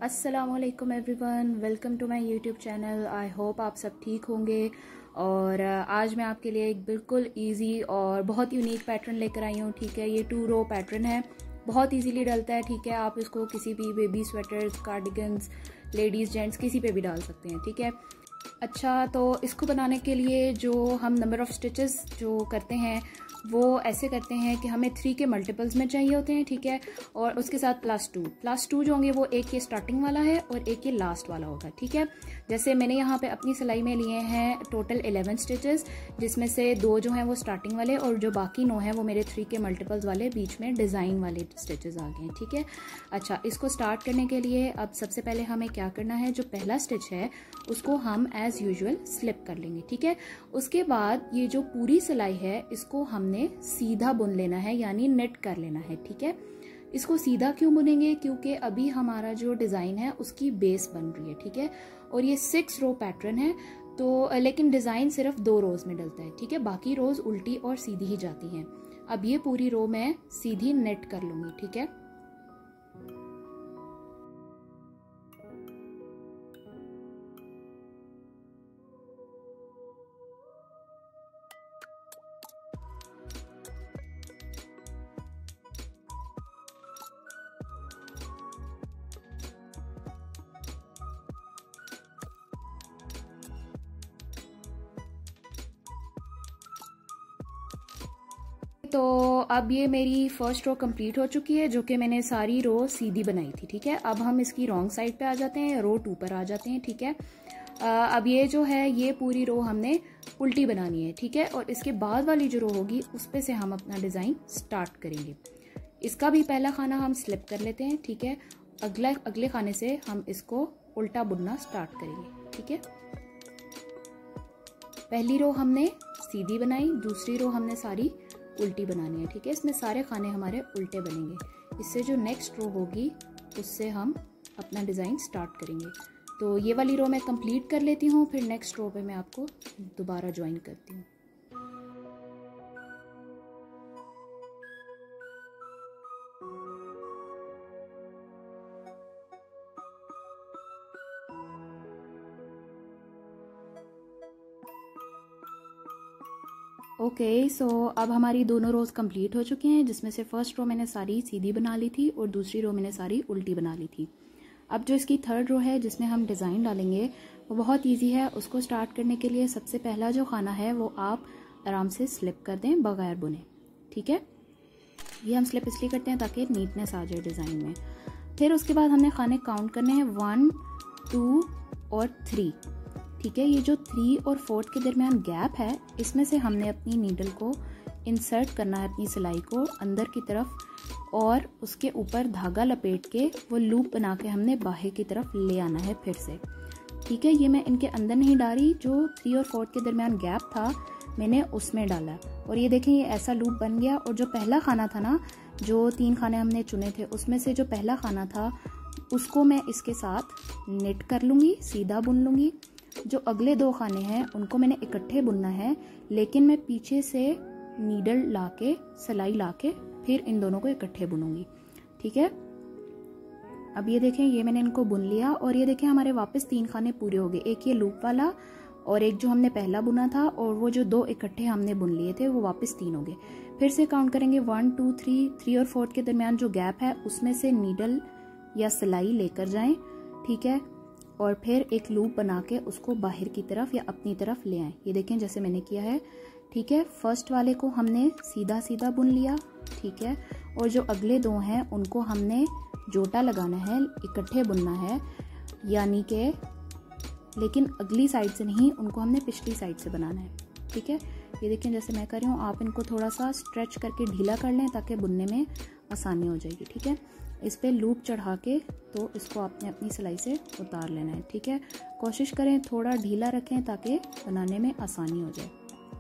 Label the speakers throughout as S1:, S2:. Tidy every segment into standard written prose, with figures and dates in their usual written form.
S1: अस्सलामुअलैकुम everyone, welcome to my YouTube channel. I hope आप सब ठीक होंगे। और आज मैं आपके लिए एक बिल्कुल इजी और बहुत यूनिक पैटर्न लेकर आई हूँ। ठीक है, ये 2 रो पैटर्न है, बहुत इजीली डलता है। ठीक है, आप इसको किसी भी baby sweaters, cardigans, ladies, gents किसी पे भी डाल सकते हैं। ठीक है, अच्छा, तो इसको बनाने के लिए जो हम नंबर ऑफ़ स्टिचेस जो करते हैं वो ऐसे करते हैं कि हमें 3 के मल्टीपल्स में चाहिए होते हैं। ठीक है, और उसके साथ +2 जो होंगे वो एक ये स्टार्टिंग वाला है और एक ये लास्ट वाला होगा। ठीक है, जैसे मैंने यहाँ पे अपनी सिलाई में लिए हैं टोटल 11 स्टिचेस, जिसमें से 2 जो हैं वो स्टार्टिंग वाले और जो बाकी 9 हैं वो मेरे 3 के मल्टीपल्स वाले बीच में डिज़ाइन वाले स्टिचेस आ गए हैं। ठीक है, अच्छा, इसको स्टार्ट करने के लिए अब सबसे पहले हमें क्या करना है, जो पहला स्टिच है उसको हम एज यूजुअल स्लिप कर लेंगे। ठीक है, उसके बाद ये जो पूरी सिलाई है इसको हमने सीधा बुन लेना है, यानी नेट कर लेना है। ठीक है, इसको सीधा क्यों बुनेंगे, क्योंकि अभी हमारा जो डिज़ाइन है उसकी बेस बन रही है। ठीक है, और ये 6 रो पैटर्न है, तो लेकिन डिज़ाइन सिर्फ 2 रोज में डलता है। ठीक है, बाकी रोज उल्टी और सीधी ही जाती हैं। अब ये पूरी रो मैं सीधी नेट कर लूंगी। ठीक है, तो अब ये मेरी फर्स्ट रो कंप्लीट हो चुकी है, जो कि मैंने सारी रो सीधी बनाई थी। ठीक है, अब हम इसकी रॉन्ग साइड पे आ जाते हैं, रो 2 पर आ जाते हैं। ठीक है, अब ये जो है ये पूरी रो हमने उल्टी बनानी है। ठीक है, और इसके बाद वाली जो रो होगी उस पे से हम अपना डिज़ाइन स्टार्ट करेंगे। इसका भी पहला खाना हम स्लिप कर लेते हैं। ठीक है, अगले खाने से हम इसको उल्टा बुनना स्टार्ट करेंगे। ठीक है, पहली रो हमने सीधी बनाई, दूसरी रो हमने सारी उल्टी बनानी है। ठीक है, इसमें सारे खाने हमारे उल्टे बनेंगे। इससे जो नेक्स्ट रो होगी उससे हम अपना डिज़ाइन स्टार्ट करेंगे। तो ये वाली रो मैं कंप्लीट कर लेती हूँ, फिर नेक्स्ट रो पे मैं आपको दोबारा ज्वाइन करती हूँ। ओके, सो अब हमारी दोनों रोज़ कंप्लीट हो चुकी हैं, जिसमें से फर्स्ट रो मैंने सारी सीधी बना ली थी और दूसरी रो मैंने सारी उल्टी बना ली थी। अब जो इसकी थर्ड रो है जिसमें हम डिज़ाइन डालेंगे वो बहुत इजी है। उसको स्टार्ट करने के लिए सबसे पहला जो खाना है वो आप आराम से स्लिप कर दें बगैर बुने। ठीक है, ये हम स्लिप इसलिए करते हैं ताकि नीटनेस आ जाए डिज़ाइन में। फिर उसके बाद हमने खाने काउंट करने हैं 1, 2 और 3। ठीक है, ये जो 3 और 4 के दरमियान गैप है इसमें से हमने अपनी नीडल को इंसर्ट करना है, अपनी सिलाई को अंदर की तरफ, और उसके ऊपर धागा लपेट के वो लूप बना के हमने बाहर की तरफ ले आना है फिर से। ठीक है, ये मैं इनके अंदर नहीं डाली, जो 3 और 4 के दरमियान गैप था मैंने उसमें डाला और ये देखें ये ऐसा लूप बन गया। और जो पहला खाना था ना, जो 3 खाने हमने चुने थे उसमें से जो पहला खाना था उसको मैं इसके साथ नेट कर लूँगी, सीधा बुन लूँगी। जो अगले 2 खाने हैं उनको मैंने इकट्ठे बुनना है, लेकिन मैं पीछे से नीडल लाके, सिलाई लाके फिर इन दोनों को इकट्ठे बुनूंगी। ठीक है, अब ये देखें ये मैंने इनको बुन लिया और ये देखें हमारे वापस 3 खाने पूरे हो गए। एक ये लूप वाला और एक जो हमने पहला बुना था, और वो जो 2 इकट्ठे हमने बुन लिए थे वो वापस 3 हो गए। फिर से काउंट करेंगे 1, 2, 3 और 4 के दरमियान जो गैप है उसमें से नीडल या सिलाई लेकर जाएं। ठीक है, और फिर एक लूप बना के उसको बाहर की तरफ या अपनी तरफ ले आए। ये देखें जैसे मैंने किया है। ठीक है, फर्स्ट वाले को हमने सीधा सीधा बुन लिया। ठीक है, और जो अगले 2 हैं उनको हमने जोटा लगाना है, इकट्ठे बुनना है, यानी कि लेकिन अगली साइड से नहीं, उनको हमने पिछली साइड से बनाना है। ठीक है, ये देखें जैसे मैं कर रही हूँ, आप इनको थोड़ा सा स्ट्रेच करके ढीला कर लें ताकि बुनने में आसानी हो जाएगी। ठीक है, इस पे लूप चढ़ा के तो इसको आपने अपनी सिलाई से उतार लेना है। ठीक है, कोशिश करें थोड़ा ढीला रखें ताकि बनाने में आसानी हो जाए।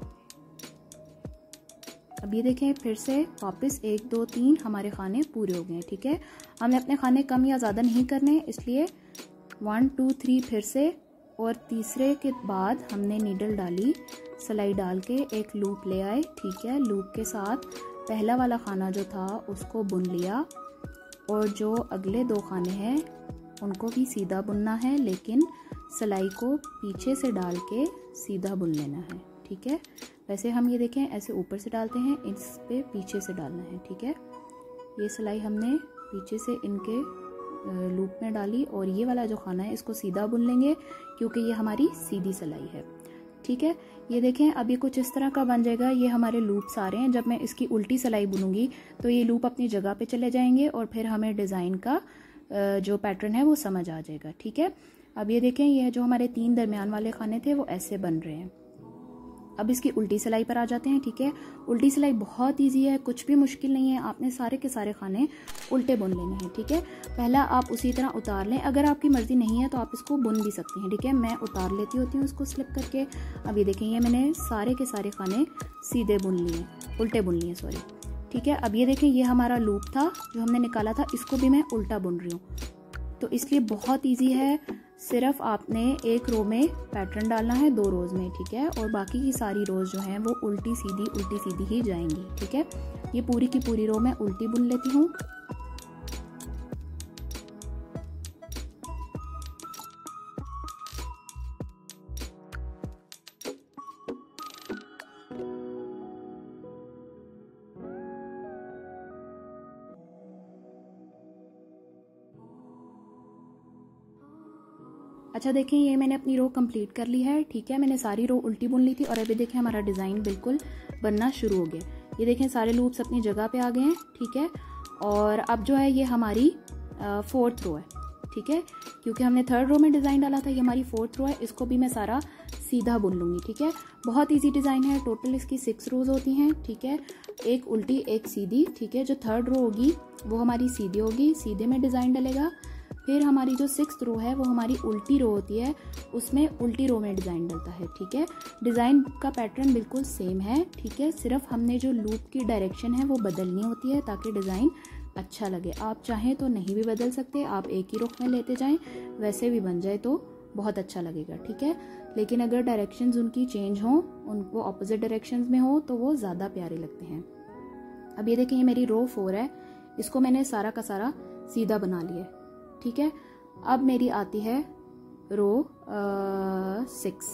S1: अब ये देखें फिर से वापस 1, 2, 3 हमारे खाने पूरे हो गए हैं। ठीक है, हमने अपने खाने कम या ज़्यादा नहीं करने, इसलिए 1, 2, 3 फिर से, और तीसरे के बाद हमने नीडल डाली, सिलाई डाल के एक लूप ले आए। ठीक है, लूप के साथ पहला वाला खाना जो था उसको बुन लिया और जो अगले 2 खाने हैं उनको भी सीधा बुनना है, लेकिन सिलाई को पीछे से डाल के सीधा बुन लेना है, ठीक है। वैसे हम ये देखें ऐसे ऊपर से डालते हैं, इस पे पीछे से डालना है, ठीक है। ये सिलाई हमने पीछे से इनके लूप में डाली और ये वाला जो खाना है इसको सीधा बुन लेंगे क्योंकि ये हमारी सीधी सिलाई है, ठीक है। ये देखें अब ये कुछ इस तरह का बन जाएगा। ये हमारे लूप्स आ रहे हैं। जब मैं इसकी उल्टी सिलाई बुनूंगी तो ये लूप अपनी जगह पे चले जाएंगे और फिर हमें डिज़ाइन का जो पैटर्न है वो समझ आ जाएगा, ठीक है। अब ये देखें ये जो हमारे 3 दरमियान वाले खाने थे वो ऐसे बन रहे हैं। अब इसकी उल्टी सिलाई पर आ जाते हैं, ठीक है। उल्टी सिलाई बहुत इजी है, कुछ भी मुश्किल नहीं है। आपने सारे के सारे खाने उल्टे बुन लेने हैं, ठीक है। पहला आप उसी तरह उतार लें, अगर आपकी मर्जी नहीं है तो आप इसको बुन भी सकते हैं, ठीक है। मैं उतार लेती होती हूँ उसको स्लिप करके। अब ये देखें ये मैंने सारे के सारे खाने सीधे बुन लिए, उल्टे बुन लिए, सॉरी, ठीक है। अब ये देखें ये हमारा लूप था जो हमने निकाला था, इसको भी मैं उल्टा बुन रही हूँ। तो इसलिए बहुत ईजी है, सिर्फ आपने एक रो में पैटर्न डालना है, 2 रोज में, ठीक है। और बाकी की सारी रोज जो हैं वो उल्टी सीधी ही जाएंगी, ठीक है। ये पूरी की पूरी रो मैं उल्टी बुन लेती हूँ। अच्छा देखें ये मैंने अपनी रो कंप्लीट कर ली है, ठीक है। मैंने सारी रो उल्टी बुन ली थी और अभी देखें हमारा डिज़ाइन बिल्कुल बनना शुरू हो गया। ये देखें सारे लूप्स अपनी जगह पे आ गए हैं, ठीक है। और अब जो है ये हमारी 4th रो है, ठीक है, क्योंकि हमने 3rd रो में डिज़ाइन डाला था। ये हमारी 4th रो है, इसको भी मैं सारा सीधा बुन लूँगी, ठीक है। बहुत ईजी डिज़ाइन है। टोटल इसकी 6 रोज होती हैं, ठीक है, एक उल्टी एक सीधी, ठीक है। जो 3rd रो होगी वो हमारी सीधी होगी, सीधे में डिज़ाइन डलेगा। फिर हमारी जो 6th रो है वो हमारी उल्टी रो होती है, उसमें उल्टी रो में डिज़ाइन डलता है, ठीक है। डिज़ाइन का पैटर्न बिल्कुल सेम है, ठीक है। सिर्फ हमने जो लूप की डायरेक्शन है वो बदलनी होती है ताकि डिज़ाइन अच्छा लगे। आप चाहें तो नहीं भी बदल सकते, आप एक ही रुख में लेते जाएं, वैसे भी बन जाए तो बहुत अच्छा लगेगा, ठीक है। लेकिन अगर डायरेक्शंस उनकी चेंज हों, उनको ऑपोजिट डायरेक्शंस में हो तो वो ज़्यादा प्यारे लगते हैं। अब ये देखें ये मेरी रो 4 है, इसको मैंने सारा का सारा सीधा बना लिया, ठीक है। अब मेरी आती है रो 6,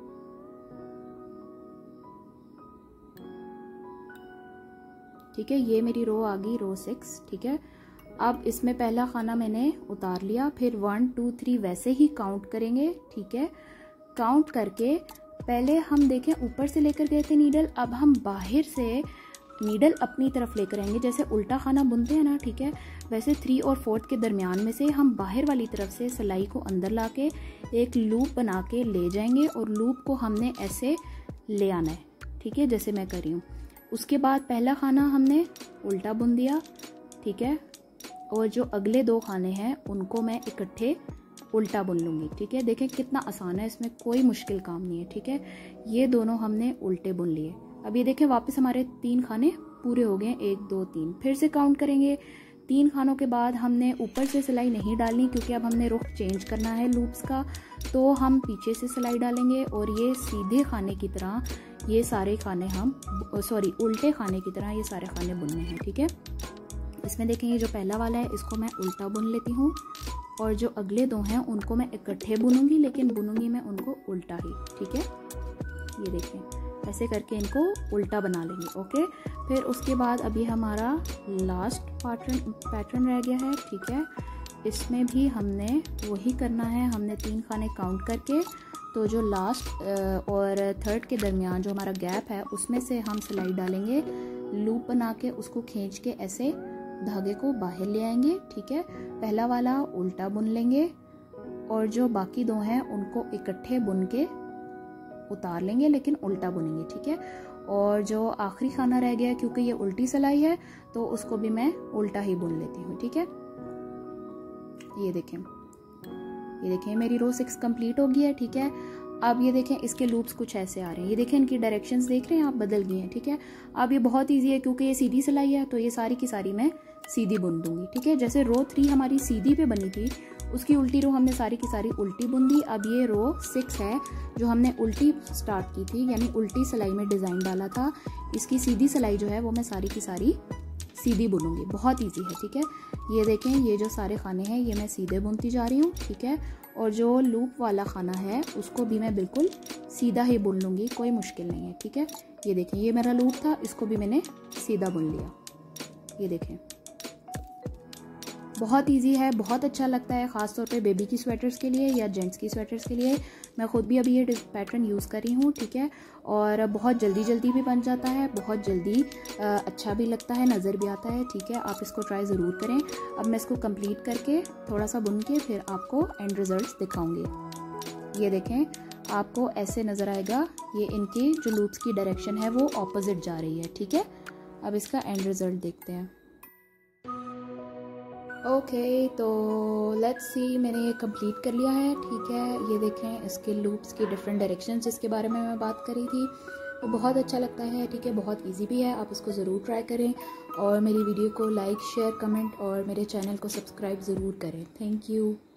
S1: ठीक है। ये मेरी रो आ गई रो 6, ठीक है। अब इसमें पहला खाना मैंने उतार लिया, फिर 1 2 3 वैसे ही काउंट करेंगे, ठीक है। काउंट करके पहले हम देखें ऊपर से लेकर गए थे नीडल, अब हम बाहर से नीडल अपनी तरफ लेकर आएंगे। जैसे उल्टा खाना बुनते हैं ना, ठीक है, वैसे 3 और 4th के दरमियान में से हम बाहर वाली तरफ से सिलाई को अंदर लाके एक लूप बना के ले जाएंगे और लूप को हमने ऐसे ले आना है, ठीक है, जैसे मैं कर रही हूँ। उसके बाद पहला खाना हमने उल्टा बुन दिया, ठीक है, और जो अगले 2 खाने हैं उनको मैं इकट्ठे उल्टा बुन लूँगी, ठीक है। देखें कितना आसान है, इसमें कोई मुश्किल काम नहीं है, ठीक है। ये दोनों हमने उल्टे बुन लिए। अब ये देखें वापस हमारे 3 खाने पूरे हो गए, 1 2 3, फिर से काउंट करेंगे। 3 खानों के बाद हमने ऊपर से सिलाई नहीं डालनी क्योंकि अब हमने रुख चेंज करना है लूप्स का, तो हम पीछे से सिलाई डालेंगे और ये सीधे खाने की तरह ये सारे खाने उल्टे खाने की तरह ये सारे खाने बुनने हैं, ठीक है। इसमें देखें ये जो पहला वाला है इसको मैं उल्टा बुन लेती हूँ और जो अगले 2 हैं उनको मैं इकट्ठे बुनूंगी, लेकिन बुनूंगी मैं उनको उल्टा ही, ठीक है। ये देखें ऐसे करके इनको उल्टा बना लेंगे, ओके। फिर उसके बाद अभी हमारा लास्ट पैटर्न रह गया है, ठीक है। इसमें भी हमने वही करना है, हमने 3 खाने काउंट करके, तो जो लास्ट और 3rd के दरमियान जो हमारा गैप है उसमें से हम सिलाई डालेंगे, लूप बना के उसको खींच के ऐसे धागे को बाहर ले आएंगे, ठीक है। पहला वाला उल्टा बुन लेंगे और जो बाकी 2 हैं उनको इकट्ठे बुन के उतार लेंगे, लेकिन उल्टा बुनेंगे, ठीक है। और जो आखिरी खाना रह गया क्योंकि ये उल्टी सिलाई है तो उसको भी मैं उल्टा ही बुन लेती हूँ, ठीक है। ये देखें मेरी रो 6 कंप्लीट हो गई है, ठीक है। अब ये देखें इसके लूप्स कुछ ऐसे आ रहे हैं, ये देखें इनकी डायरेक्शंस देख रहे हैं आप, बदल गई हैं, ठीक है। अब ये बहुत ईजी है क्योंकि ये सीधी सिलाई है तो ये सारी की सारी मैं सीधी बुन दूंगी, ठीक है। जैसे रो 3 हमारी सीधी पे बनी थी, उसकी उल्टी रो हमने सारी की सारी उल्टी बुन दी। अब ये रो 6 है जो हमने उल्टी स्टार्ट की थी, यानी उल्टी सिलाई में डिज़ाइन डाला था, इसकी सीधी सिलाई जो है वो मैं सारी की सारी सीधी बुनूंगी। बहुत इजी है, ठीक है। ये देखें, ये जो सारे खाने हैं ये मैं सीधे बुनती जा रही हूँ, ठीक है। और जो लूप वाला खाना है उसको भी मैं बिल्कुल सीधा ही बुन लूँगी, कोई मुश्किल नहीं है, ठीक है। ये देखें, ये मेरा लूप था, इसको भी मैंने सीधा बुन लिया। ये देखें, बहुत इजी है, बहुत अच्छा लगता है, ख़ास तौर पे बेबी की स्वेटर्स के लिए या जेंट्स की स्वेटर्स के लिए। मैं ख़ुद भी अभी ये पैटर्न यूज़ कर रही हूँ, ठीक है। और बहुत जल्दी जल्दी भी बन जाता है, बहुत जल्दी अच्छा भी लगता है, नज़र भी आता है, ठीक है। आप इसको ट्राई ज़रूर करें। अब मैं इसको कंप्लीट करके थोड़ा सा बुन के फिर आपको एंड रिज़ल्ट्स दिखाऊँगी। ये देखें, आपको ऐसे नज़र आएगा, ये इनकी जो लूप्स की डायरेक्शन है वो ऑपोजिट जा रही है, ठीक है। अब इसका एंड रिज़ल्ट देखते हैं। ओके, तो लेट्स सी, मैंने ये कंप्लीट कर लिया है, ठीक है। ये देखें, इसके लूप्स की डिफरेंट डायरेक्शंस जिसके बारे में मैं बात कर रही थी वो बहुत अच्छा लगता है, ठीक है। बहुत इजी भी है, आप इसको ज़रूर ट्राई करें और मेरी वीडियो को लाइक, शेयर, कमेंट और मेरे चैनल को सब्सक्राइब ज़रूर करें। Thank you.